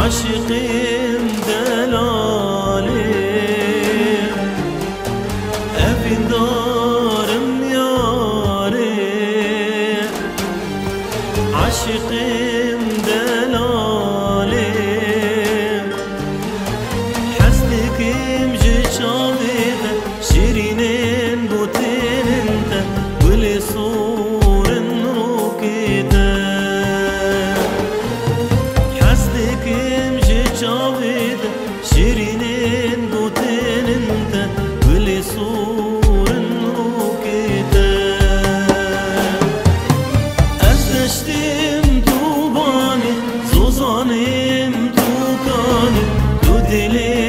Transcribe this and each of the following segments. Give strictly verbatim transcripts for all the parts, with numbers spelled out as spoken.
عاشقين دلالي أبي دارم ياري عاشقين دلالي حسنك يمجي شاغيدة شيرينين بوتين انت ولي صور نروكيدة حسنك يمجي شاغيدة شيرينين بوتين انت ولي صور نروكيدة أزدشتم توباني زوزانم توكاني دودلي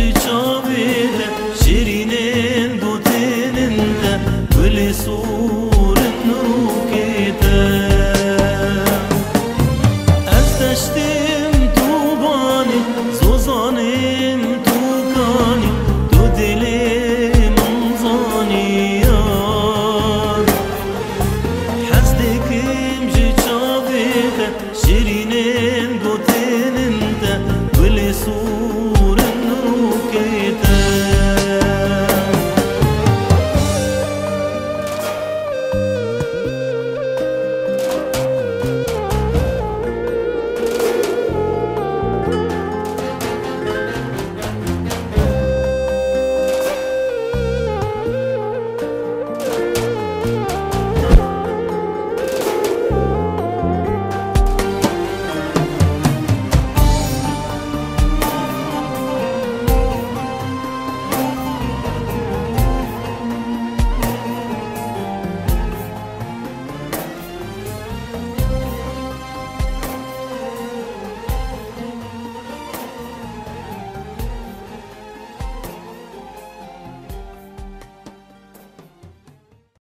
شيرينين بوتين انت ولي صور